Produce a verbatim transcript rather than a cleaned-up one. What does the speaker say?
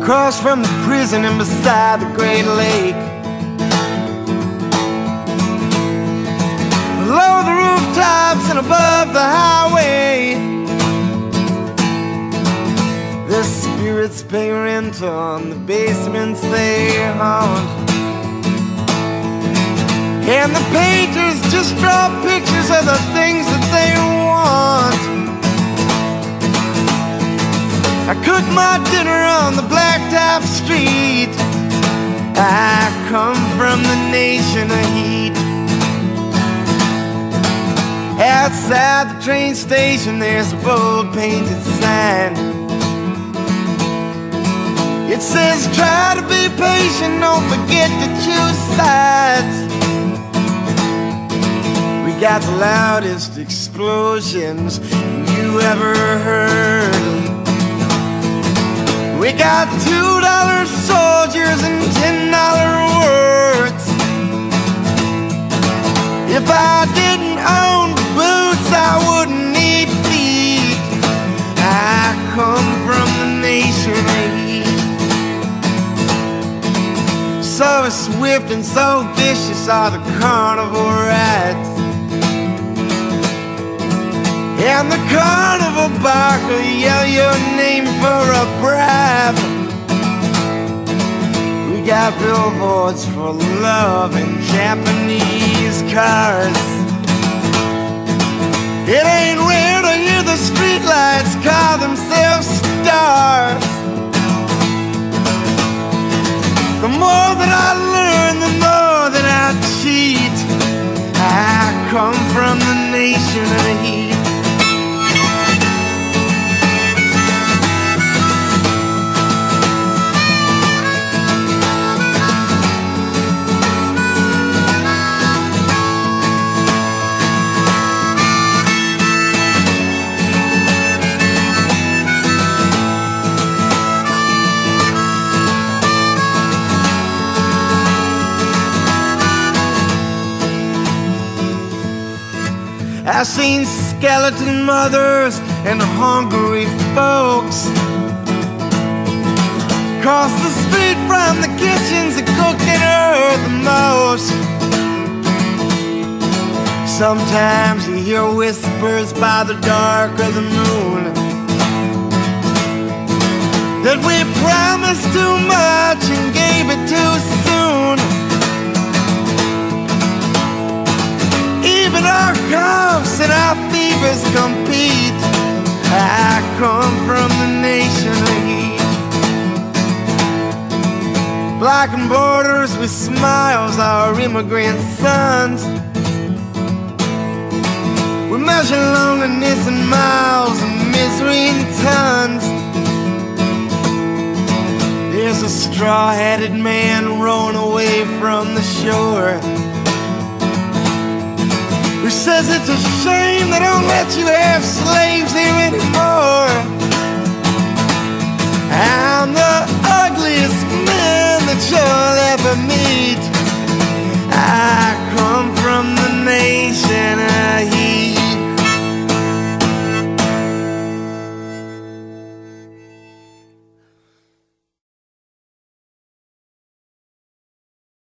across from the prison and beside the Great Lake. Below the rooftops and above the highway, the spirits pay rent on the basements they haunt, and the painters just draw pictures of the things that they want. I cook my dinner on the blacktop street. I come from the nation of heat. Outside the train station there's a bold painted sign. It says, try to be patient, don't forget to choose sides. We got the loudest explosions you ever heard. We got two dollar soldiers and ten dollar words. If I didn't own boots, I wouldn't need feet. I come from the nation of heat. So swift and so vicious are the carnival rides, and the carnival barker will yell your name for a bribe. We got billboards for love and Japanese cars. It ain't rare to hear the streetlights call themselves stars. The more that I learn, the more that I cheat. I come from the nation of heat. I've seen skeleton mothers and hungry folks cross the street from the kitchens that cook and earth the most. Sometimes you hear whispers by the dark of the moon that we promised too much and gave it too soon. Even our coughs and our fevers compete. I come from the nation of heat. Blackened borders with smiles, our immigrant sons. We measure loneliness in miles and misery in tons. There's a straw-hatted man rowing away from the shore who says it's a shame they don't let you have slaves here anymore. I'm the ugliest man that you'll ever meet.